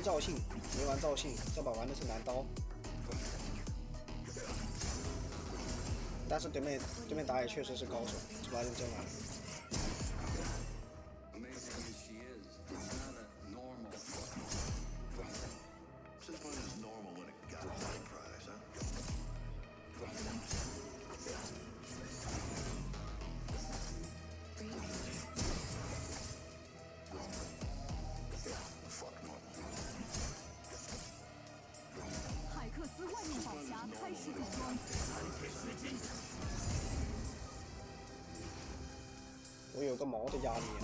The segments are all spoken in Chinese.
一赵信，没玩赵信，这把玩的是男刀。但是对面打野确实是高手，这把认真玩。 海克斯万念宝匣开始组装。 我有个毛的压力啊！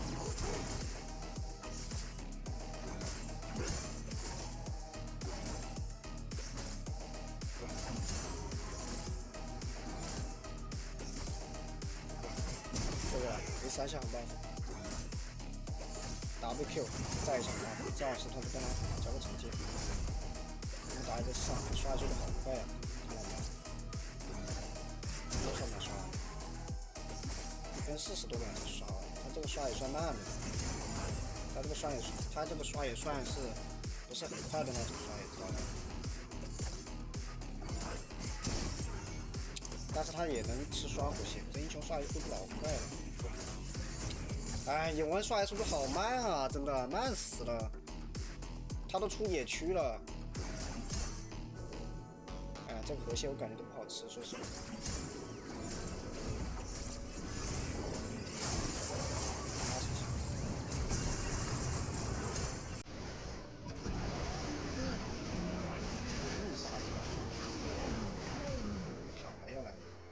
这个没3下很办法。WQ 再一场打，这20团就跟他交个惩戒。我们打野在上，刷速度好快啊！看到没有？多少秒刷？跟40多秒才刷完，他这个刷也算慢的。他这个刷也算是不是很快的那种刷，也知道吗？但是他也能吃刷补血，这英雄刷野速度老快了。哎，永恩刷野速度好慢啊，真的慢死了。他都出野区了。哎，这个河蟹我感觉都不好吃，说实话。还要来。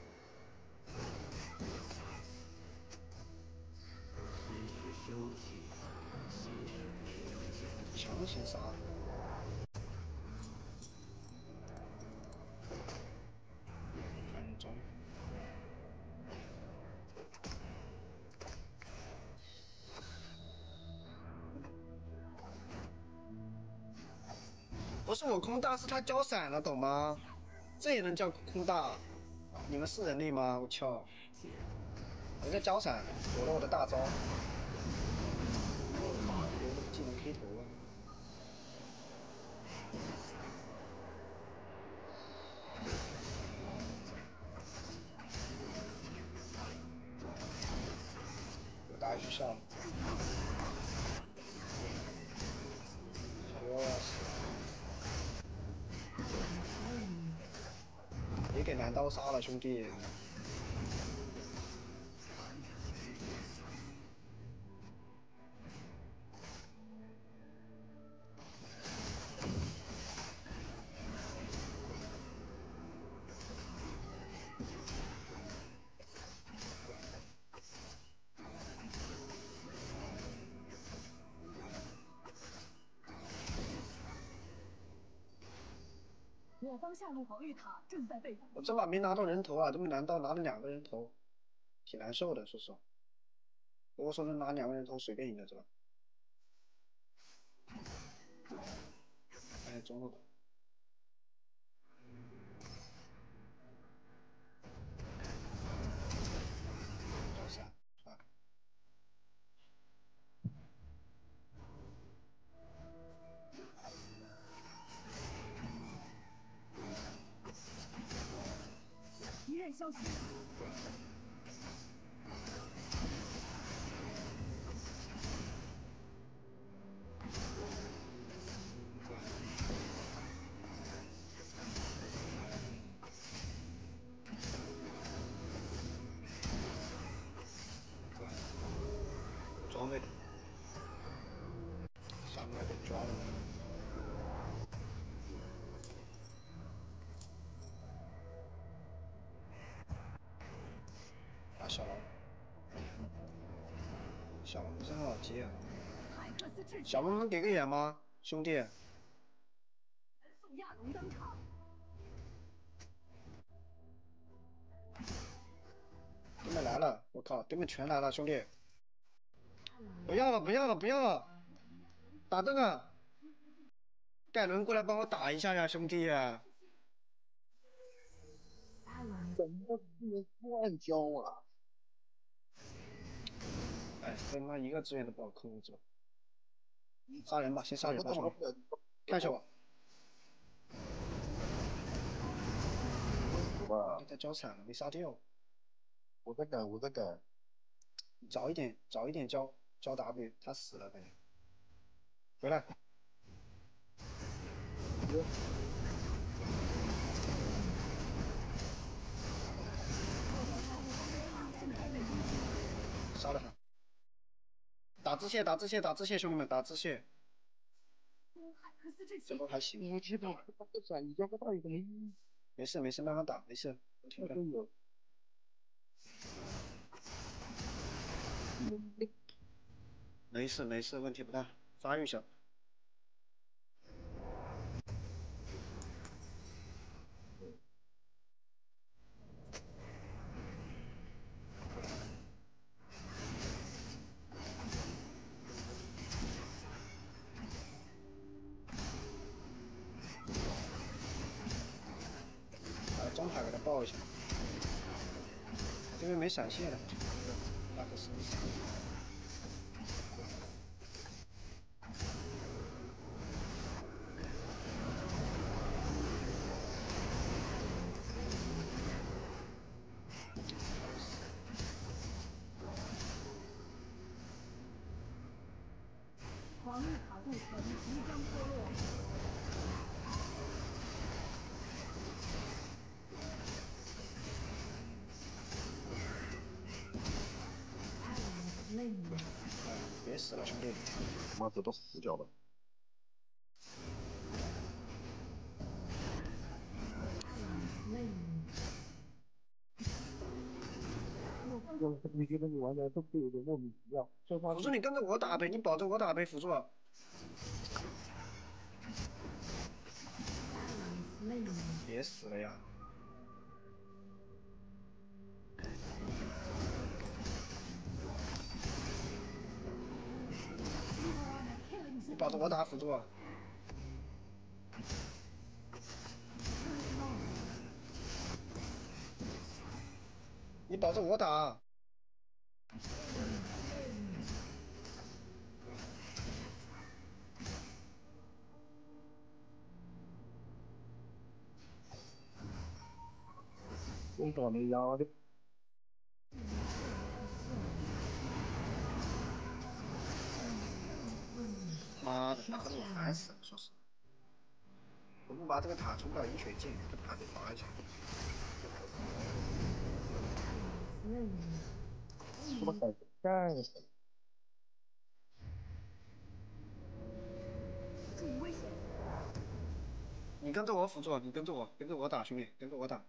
强行杀。看中。不是我空大，是他交闪了，懂吗？这也能叫空大？你们是人类吗？我操！人家交闪躲了我的大招，我的技能 K 头啊！我打去上，小妖要死了，别给男刀杀了，兄弟！ 我方下路防御塔正在被攻。 我这把没拿到人头啊，这么难道拿了2个人头，挺难受的，说实话。如果说能拿2个人头，随便赢的是吧？哎，中路的。交闪，算了。 敌人消息。 装备，上面被抓了。打小龙，小龙不是很好接啊。小龙能给个眼吗，兄弟？ 送亚龙登场。 对面来了，我靠，对面全来了，兄弟！不要了，不要了，不要了！打这个，盖伦过来帮我打一下呀，兄弟！怎么是乱交啊？哎，这他妈一个资源都不好控制。杀人吧，先杀人吧，兄弟！ 看一下我， 死吧！ 他交惨了，没杀掉。 我在改，我在改。 早一点交 W，他死了感觉。回来，杀了他。打支线，打支线，打支线，兄弟们，打支线。这波还行， 我去吧，那个闪，你叫个大一个没意义。 没事没事，慢慢打，没事。 那个有。 没事没事，问题不大，发育小。把中塔给他爆一下。这边没闪现的，那可是。 防御塔护城即将脱落。 别死了，兄弟！ 他妈这都死掉了。你觉得你玩的都有点莫名其妙。 辅助你跟着我打呗，你保证我打呗，辅助。别死了呀！你保证我打辅助。你保证我打。 中岛没压的。 妈的，打的我烦死了，说实话。我们把这个塔冲到饮水镜，这塔得拔一下。 我改干死。 注意危险！ 你跟着我辅助，你跟着我，跟着我打，兄弟，跟着我打。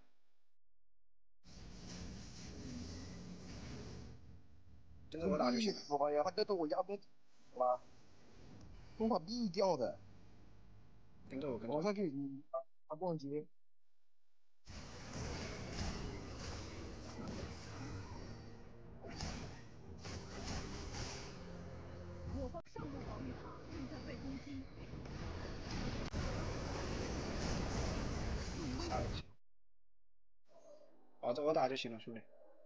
跟着我打就行了。 死吧呀！他跟着我压不死吧？中岛必掉的。 跟着我，跟着我。 我上去，他逛街。 我方上路防御塔正在被攻击。 杀一下。保着我打就行了，兄弟。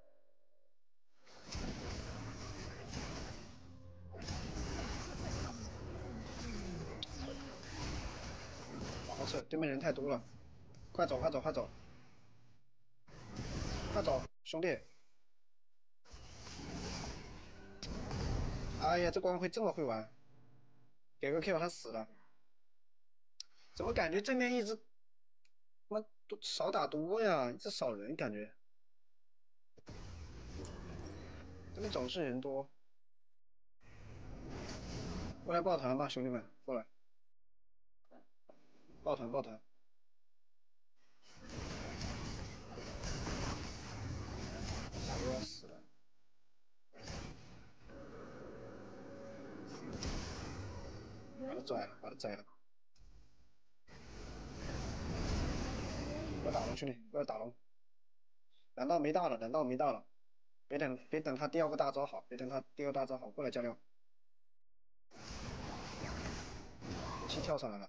往后撤，对面人太多了，快走，快走，快走，快走，兄弟！哎呀，这光辉这么会玩，给个 Q 他死了。怎么感觉正面一直妈都少打多呀？一直少人感觉。这边总是人多。过来抱团吧，兄弟们，过来。抱团抱团。我要死了。把他拽了，把他拽了。我打龙，兄弟，我要打龙。难道没大了？难道没大了？别等他第二个大招好，别等他第二个大招好，过来加料。武器跳上来了。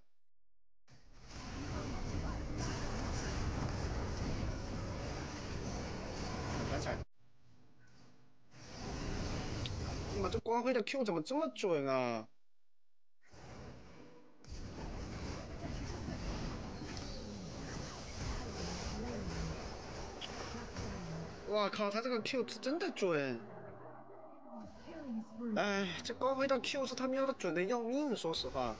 来踩！你妈这光辉的 Q 怎么这么准啊？ 哇靠，他这个 Q 字真的准！哎，这高回档 Q 字他喵的准的要命，说实话。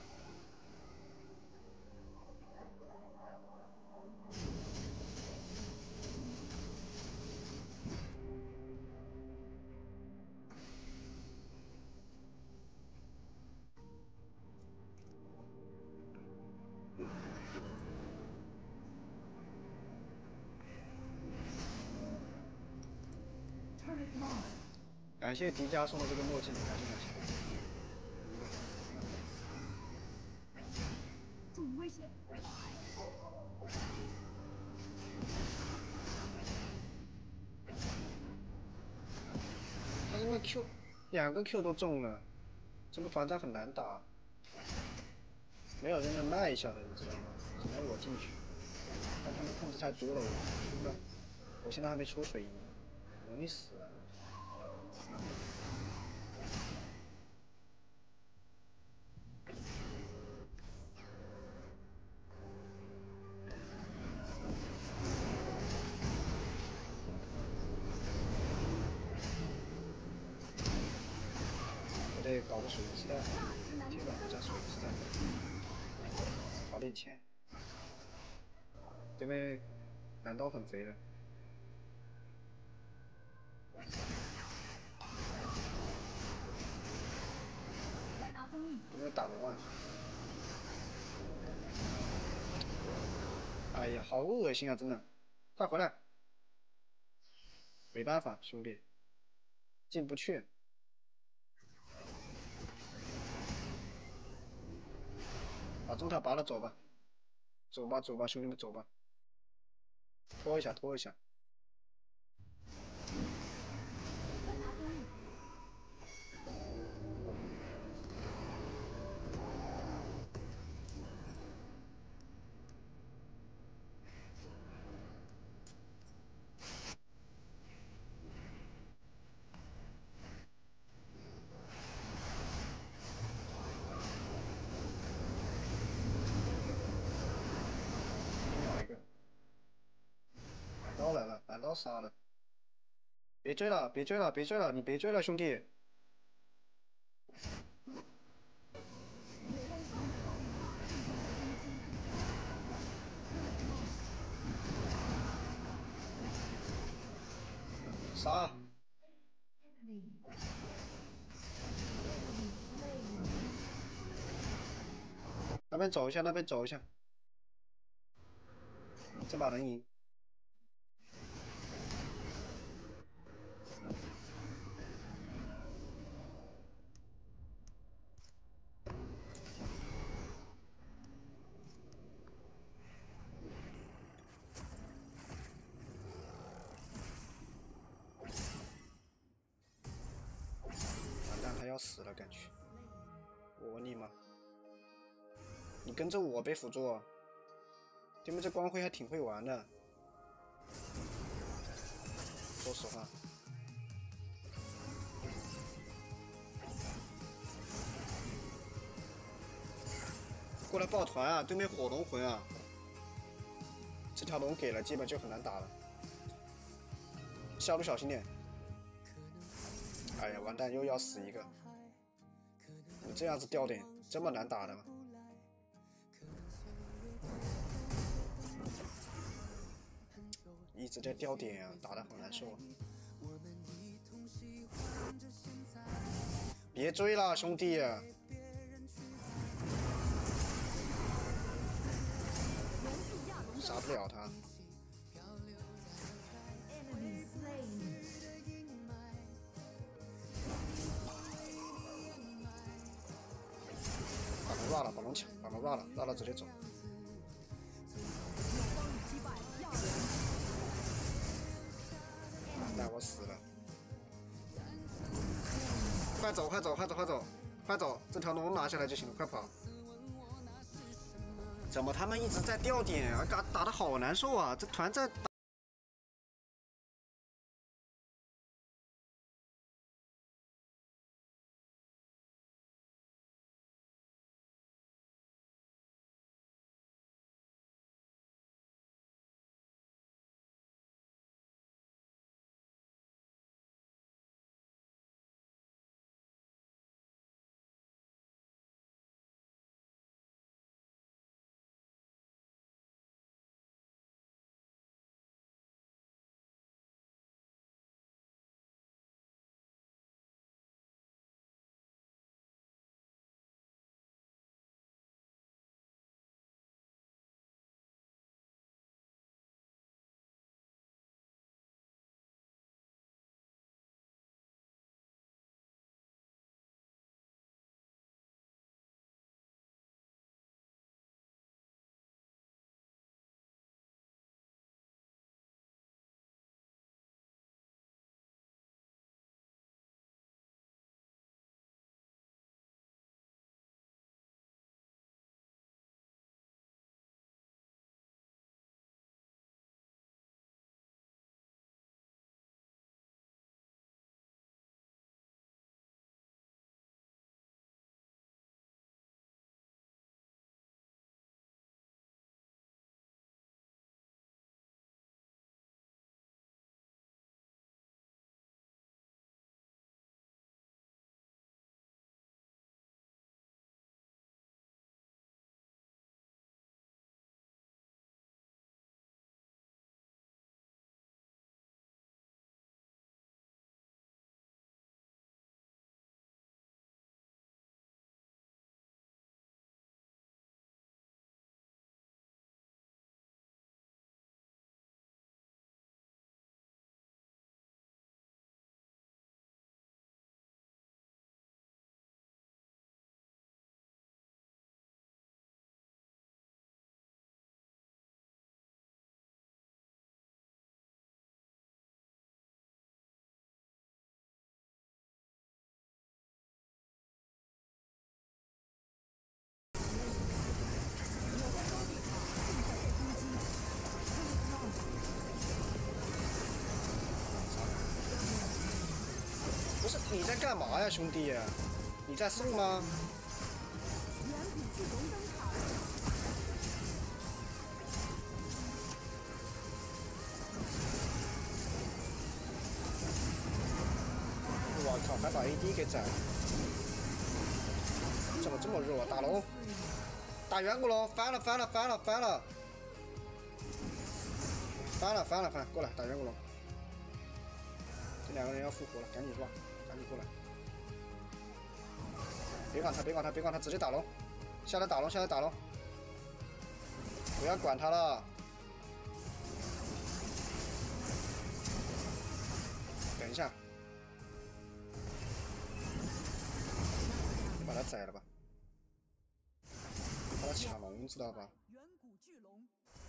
感谢迪迦送的这个墨镜，感谢感谢。 注意危险！ 他这个 Q，2个 Q 都中了，这个防弹很难打，没有人能卖一下的，你知道吗？只能我进去，但他们控制太多了，我输了。我现在还没出水银，容易死。我得搞个水银丝带，铁板加水银丝带，搞点钱。对面蓝刀很肥的，有没有打龙啊？哎呀，好恶心啊！真的，快回来！没办法，兄弟，进不去。把中条拔了，走吧，走吧，走吧，兄弟们，走吧，拖一下，拖一下。秒一个，蓝刀来了，蓝刀杀了。别追了，别追了，别追了，你别追了，兄弟！杀！那边走一下，那边走一下，这把能赢。完蛋，他要死了，感觉。我尼玛！你跟着我呗，辅助。对面这光辉还挺会玩的，说实话。过来抱团啊！对面火龙魂啊！这条龙给了，基本就很难打了。下路小心点！哎呀，完蛋，又要死一个！你这样子掉点，这么难打的吗？一直在掉点啊，打得好难受啊！别追了，兄弟！杀不了他。把龙 run 了，把龙抢，把龙 run 了，run 了直接走。完蛋，我死了！快走，快走，快走，快走，快走！这条龙拿下来就行了，快跑！怎么他们一直在掉点啊？打得好难受啊！这团在打。 你在干嘛呀，兄弟？你在送吗？ 远古巨龙登场， 我靠，还把 AD 给宰了！怎么这么弱啊？打龙，打远古龙，翻了！过来打远古龙！这两个人要复活了，赶紧过来！别管他，直接打龙！下来打龙！不要管他了。等一下，你把他宰了吧，把他抢龙，知道吧？ 远古巨龙。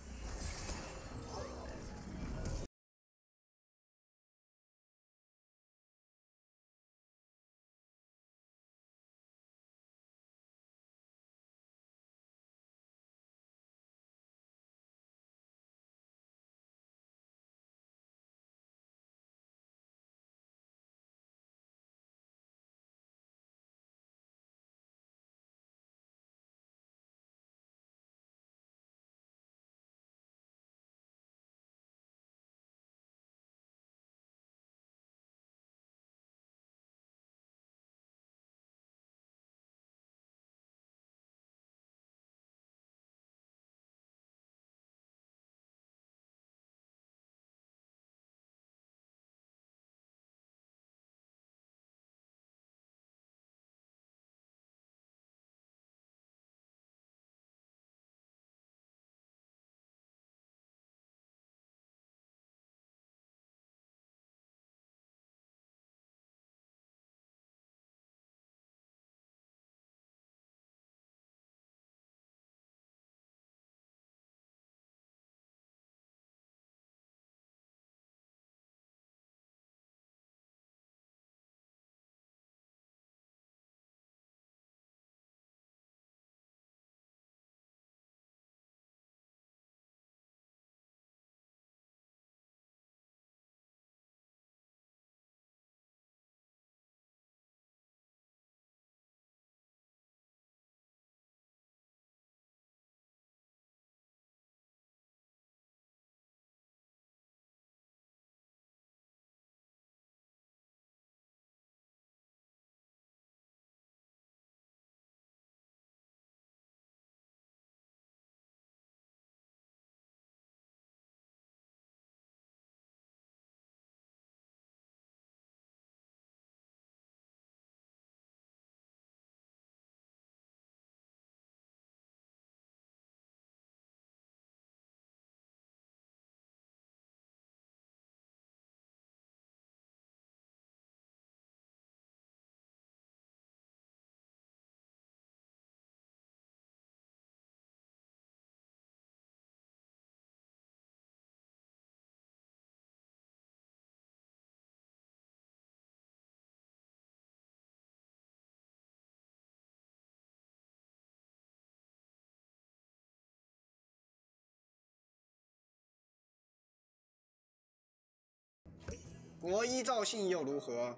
我依照信又如何？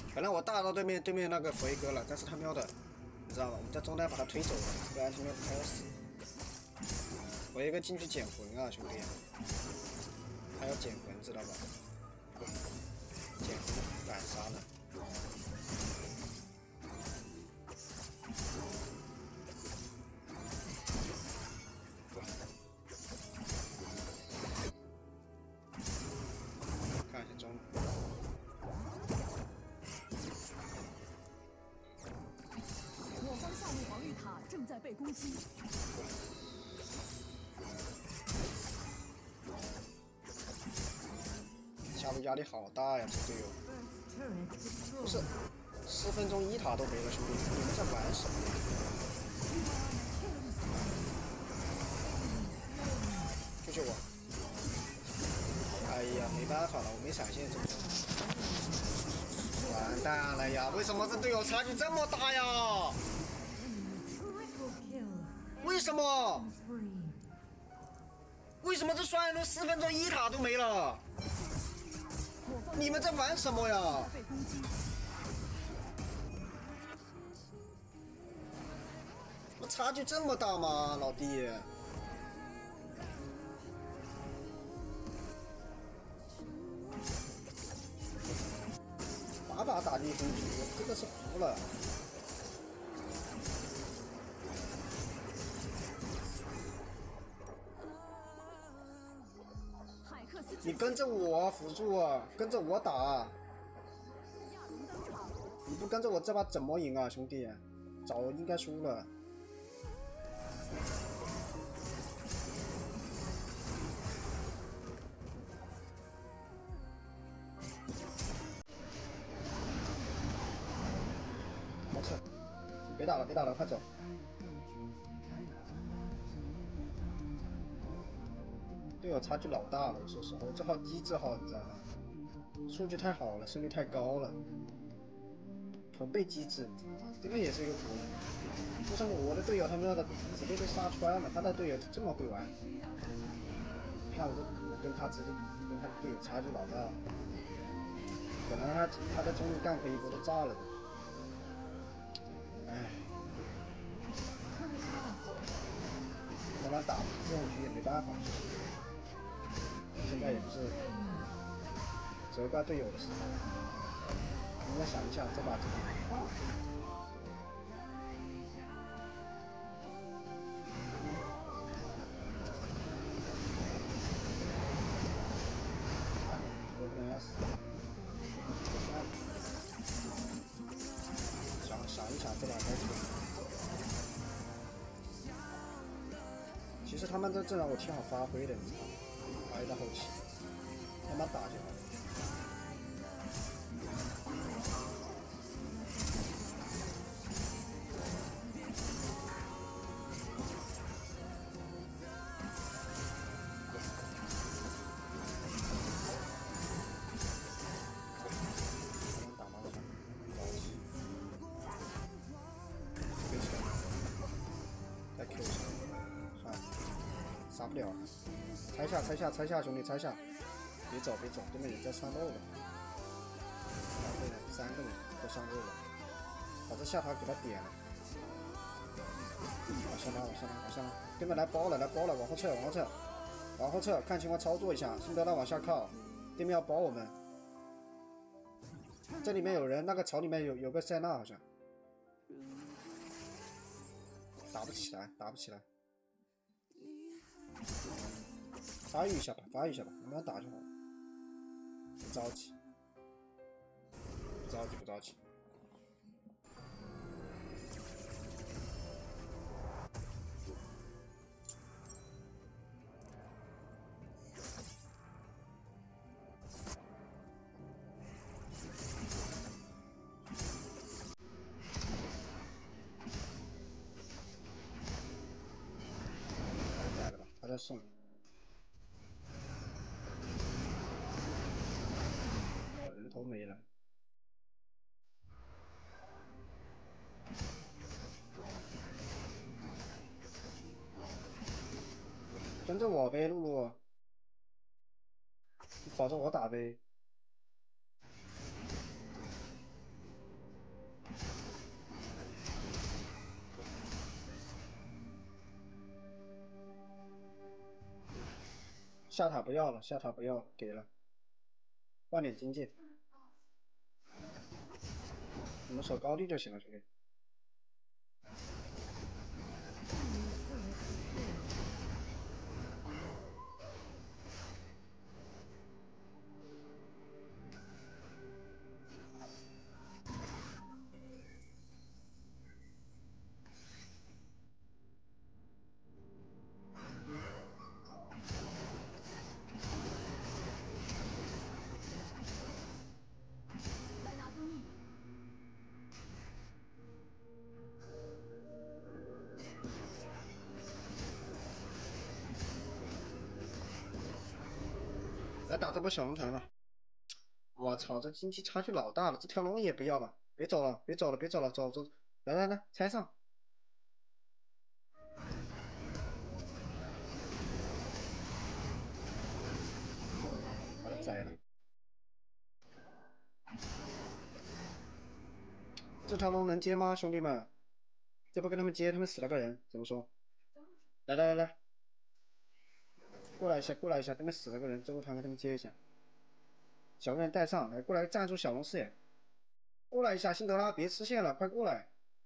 本来我打到对面那个佛一哥了，但是他喵的，你知道吗？我们在中单把他推走了，不然他喵他要死。佛一哥进去捡魂啊，兄弟，他要捡魂知道吧？捡魂反杀了。看一下中。 我方下路防御塔正在被攻击。 下路压力好大呀，这队友。不是，4分钟1塔都没了，兄弟，你们在玩什么？救救我！哎呀，没办法了，我没闪现，怎么办？完蛋了呀！为什么这队友差距这么大呀？为什么？为什么这双人龙4分钟1塔都没了？你们在玩什么呀？我差距这么大吗，老弟？把打逆风局，真的是服了。你跟着我辅助啊，跟着我打。你不跟着我这把怎么赢啊，兄弟？早应该输了。好扯！别打了，别打了，快走！队友差距老大了，说实话，我这号机制号，你知道吗？数据太好了，胜率太高了。臀背机制，这个也是一个国语。就像我的队友他们那个直接被杀穿了，他的队友这么会玩。你看我跟他直接跟他的队友差距老大了。本来他的中路干回一波都炸了的。唉，跟他打这种局也没办法。现在也不是责怪队友的时候。你要想一下这把怎么赢。想一想这把该怎么。其实他们这阵容我挺好发挥的，你知道吗？挨到后期，慢慢打就好了。再 Q 一下，算了，杀不了。拆下，兄弟，拆下！别走，对面人在上肉了。对了，3个人在上肉了，把这下塔给他点了。往下拉！对面来包了，往后撤，看情况操作一下，先不要他往下靠，对面要包我们。这里面有人，那个草里面有个塞纳好像。打不起来。发育一下吧，慢慢打就好了。不着急。来了吧，他在送。人头没了。跟着我呗，露露，你保证我打呗。 下塔不要了，下塔不要了，给了，换点经济，你们守高地就行了，兄弟。 来拿东西。 来打这波小龙船了。我操，这经济差距老大了，这条龙也不要了，别走了，别走了，别走了，走走，来来来，拆上。把他宰了。这条龙能接吗，兄弟们？这波跟他们接，他们死了个人，怎么说？来来来来，过来一下，过来一下，他们死了个人，这波团跟他们接一下。小人带上来，过来站住小龙视野。过来一下，辛德拉，别吃线了，快过来！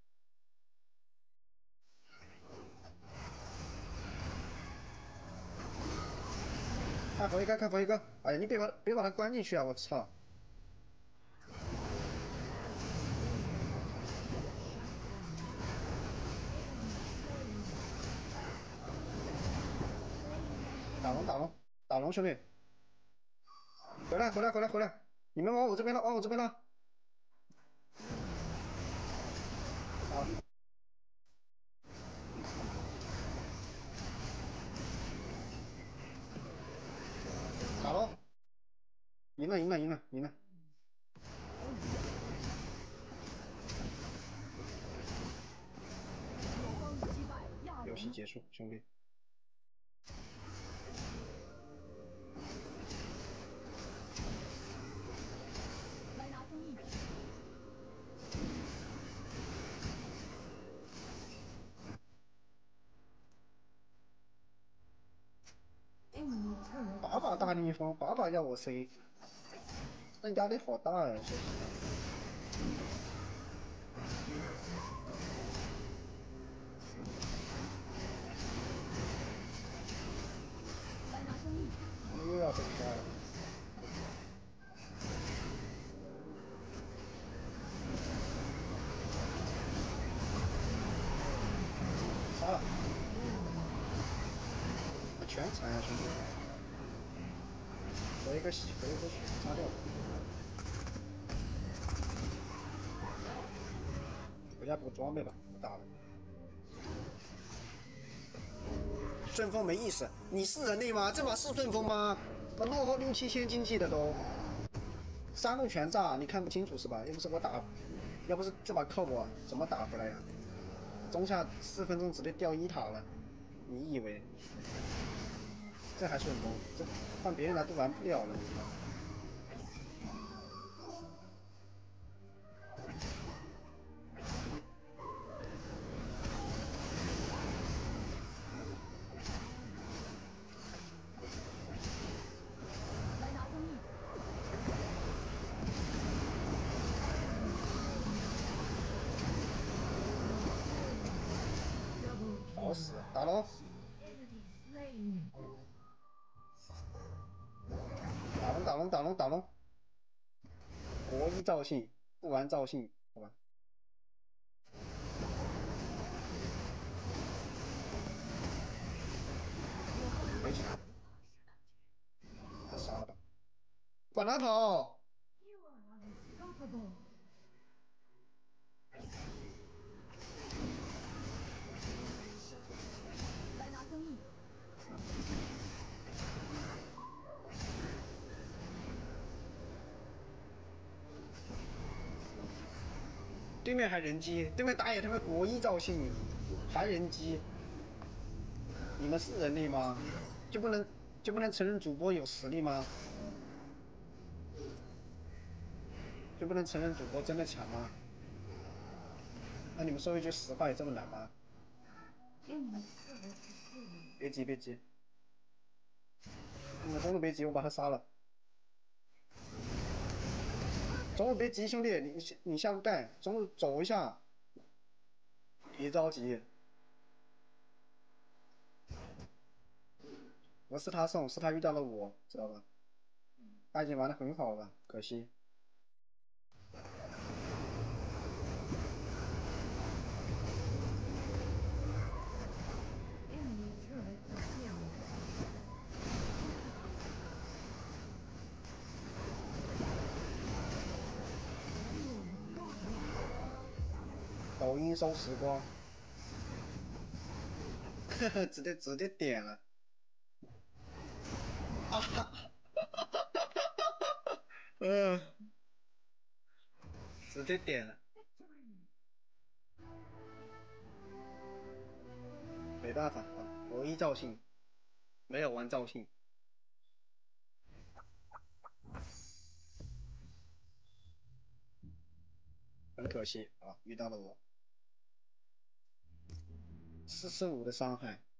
开佛一个，开佛一个！哎呀，你别把他关进去啊！我操！打龙打龙打龙，兄弟！回来回来回来回来！你们往我这边拉，往我这边拉！好。打龙！赢了赢了赢了赢了！游戏结束，兄弟。 来拿东西。 把把大逆风，把把要我 C， 那压力好大呀！说实话。 来拿东西。 他们又要分开了。杀了！他全残呀，兄弟！回一个血，杀掉。回家补装备吧，不打了。顺风没意思，你是人类吗？这把是顺风吗？我落后6、7千经济的都，3路全炸，你看不清楚是吧？要不是我打，要不是这把靠我，怎么打回来呀？中下4分钟直接掉1塔了，你以为？这还顺风？这换别人来都玩不了了，你知道吗？ 来拿东西。 好死，打龙！打龙打龙打龙打龙！国一赵信，不玩赵信，好吧？回去，他杀了吧？管他跑！ 来拿东西。 对面还人机，对面打野他们国一赵信，还人机，你们是人类吗？就不能承认主播有实力吗？就不能承认主播真的强吗？那你们说一句实话，有这么难吗？别急别急。 你中路别急，我把他杀了。中路别急，兄弟，你下路带，中路走一下，别着急。不是他送，是他遇到了我，知道吧？他已经玩的很好了，可惜。抖音收时光，直接点了。啊哈，嗯，直接点了。没办法啊，我一赵信，没有玩赵信，很可惜啊，遇到了我。445的伤害，